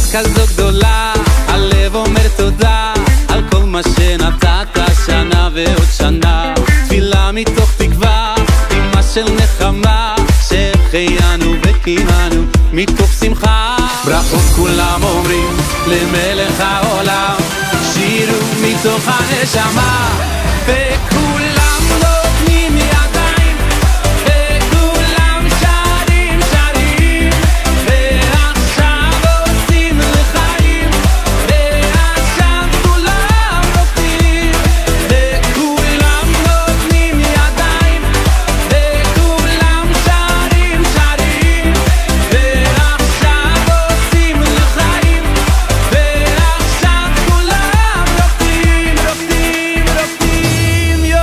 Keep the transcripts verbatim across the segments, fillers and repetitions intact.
כזו גדולה, הלב אומר תודה על כל מה שנתת שנה ועוד שנה. תפילה מתוך תקווה, אמא של נחמה, שהחיינו וקיימנו מתוך שמחה. ברכות כולם אומרים למלך העולם, שירו מתוך הנשמה, וכולם נותנים ידיים, וכולם שרים שרים, ועכשיו עושים לחיים, ועכשיו כולם רוקדים, וכולם נותנים ידיים, וכולם שרים שרים, ועכשיו עושים לחיים, ועכשיו כולם רוקדים רוקדים רוקדים יו.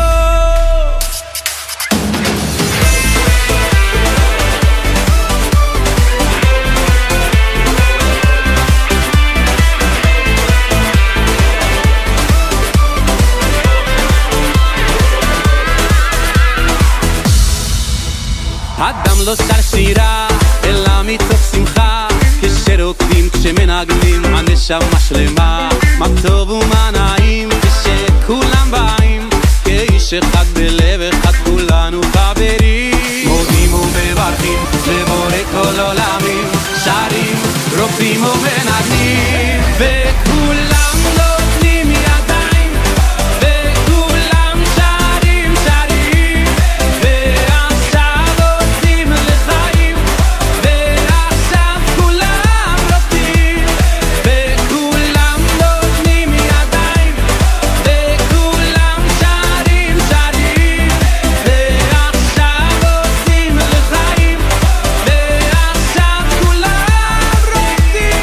אדם לא שר שירה אלא מתוך שמחה, כשרוקדים כשמנגנים הנשמה שלמה. מה טוב ומה נעים כשכולם באים, כאיש אחד בלב אחד כולנו חברים. מודים ומברכים לבורא כל עולמים, שרים רוקדים ומנגנים, וכולם נותנים ידיים, וכולם שרים שרים, ועכשיו עושים לחיים, ועכשיו כולם רוקדים, וכולם נותנים ידיים, וכולם שרים שרים, ועכשיו עושים לחיים, ועכשיו כולם רוקדים,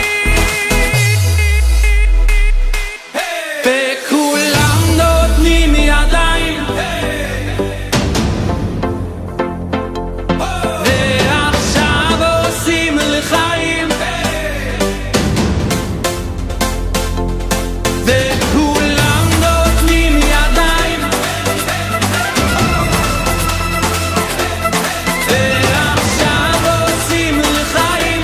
וכולם נותנים ידיים, ועכשיו עושים לחיים, וכולם נותנים ידיים, ועכשיו עושים לחיים.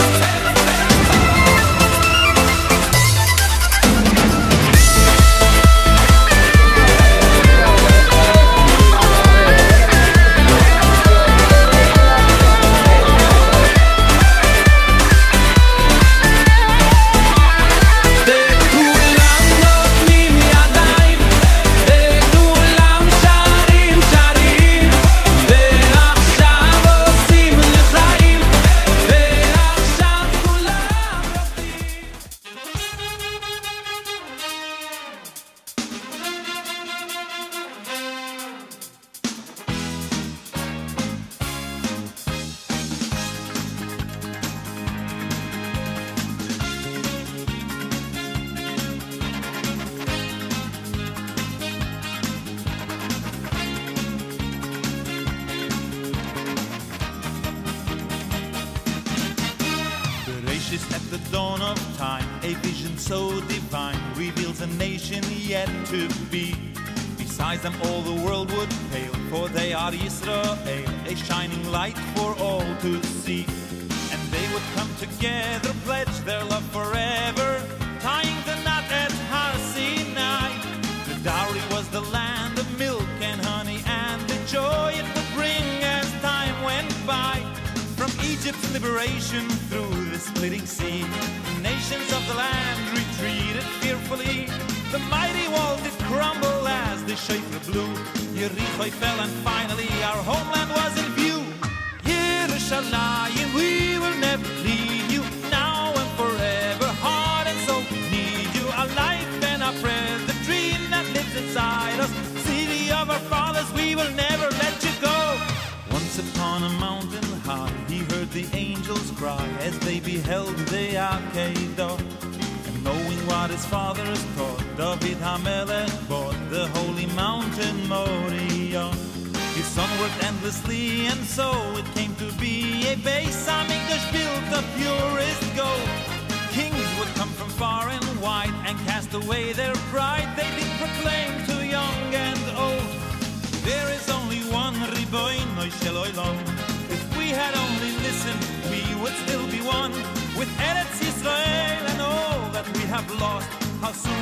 וכולם נותנים ידיים, וכולם שרים שרים, ועכשיו עושים לחיים, ועכשיו כולם רוקדים. Bereshit at the dawn of time, a vision so divine reveals a nation yet to be. Besides them all the world would pale, for they are Yisroel, a shining light for all to see. And they would come together, pledge their love forever, tying the knot at Har Sinai. The dowry was the land of milk and honey, and the joy it would bring as time went by. From Egypt's liberation through the splitting sea, the nations of the land retreated fearfully. The mighty wall did crumble as the shofar blew. Yericho fell and finally our homeland was in view. Yerushalayim, we will never leave you, now and forever, heart and soul need you. Our life and our prayer, the dream that lives inside us, city of our fathers, we will never let you go. Once upon a mountain high, he heard the angels cry as they beheld the Akedah. And knowing what his fathers taught, David HaMelech bought the holy mountain Moriah. His son worked endlessly, and so it came to be a Beis Hamikdash built of purest gold. Kings would come from far and wide and cast away their pride. They did proclaim to young and old, there is only one Ribono Shel Olam. If we had only listened, we would still be one. with Eretz Yisroel and all that we have lost. How soon